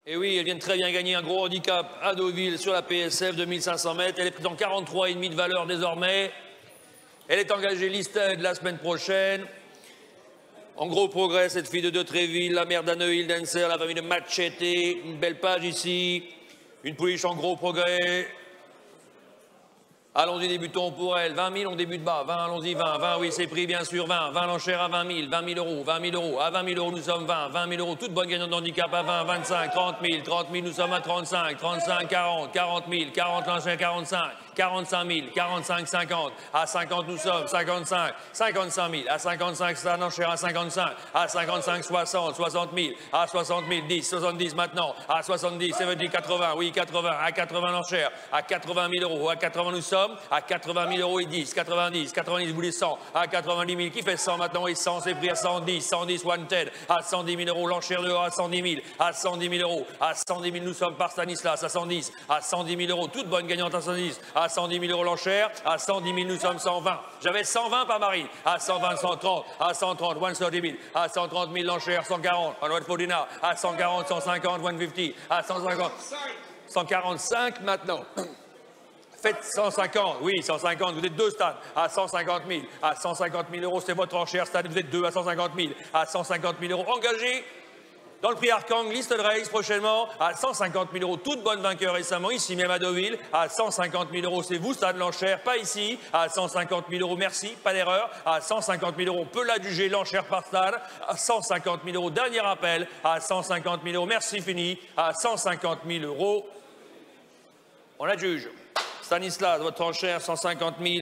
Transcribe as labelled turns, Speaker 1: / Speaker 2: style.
Speaker 1: Et oui, elle vient de très bien gagner un gros handicap à Deauville sur la PSF de 1500 mètres. Elle est prise en 43,5 de valeur désormais. Elle est engagée listed la semaine prochaine. En gros progrès, cette fille de Tréville, la mère d'Anne Hildenser, la famille de Machete. Une belle page ici. Une pouliche en gros progrès. Allons-y, débutons pour elle. 20 000, on débute bas. 20, allons-y, 20. 20, oui, c'est pris, bien sûr. 20. 20 l'enchère à 20 000. 20 000 euros. 20 000 euros. À 20 000 euros, nous sommes 20. 20 000 euros. Toute bonne gagnante d'handicap à 20, 25, 30 000. 30 000, nous sommes à 35. 35, 40. 40 000. 40 l'enchère, 45. 45 000. 45, 50. À 50, nous sommes. 55. 55 000. À 55, ça l'enchère à 55. À 55, 60. 60 000. À 60 000. 10. 70 maintenant. À 70, 70, 80. Oui, 80. À 80 l'enchère. À 80 000 euros. À 80, nous sommes. À 80 000 euros et 10, 90, 90, vous voulez 100, à 90 000, qui fait 100 maintenant et 100, c'est pris à 110, 110, wanted, à 110 000 euros, l'enchère dehors à 110 000, à 110 000 euros, à 110 000, nous sommes par Stanislas, à 110, à 110 000 euros, toute bonne gagnante à 110, à 110 000 euros l'enchère, à 110 000, nous sommes 120, j'avais 120 par Marie, à 120, 130, à 130, 130 000, à 130 000 l'enchère, 140, à Noël Faudina, à 140, 150, 150, à 150, 145 maintenant. Faites 150, oui, 150, vous êtes deux stades, à 150 000, à 150 000 euros, c'est votre enchère, stade, vous êtes deux, à 150 000, à 150 000 euros, engagés dans le prix Arkang, liste de race prochainement, à 150 000 euros, toute bonne vainqueur récemment, ici même à Deauville, à 150 000 euros, c'est vous, stade l'enchère, pas ici, à 150 000 euros, merci, pas d'erreur, à 150 000 euros, peut l'adjuger, l'enchère par stade, à 150 000 euros, dernier appel, à 150 000 euros, merci, fini, à 150 000 euros, on adjuge. Stanislas, votre enchère, 150 000.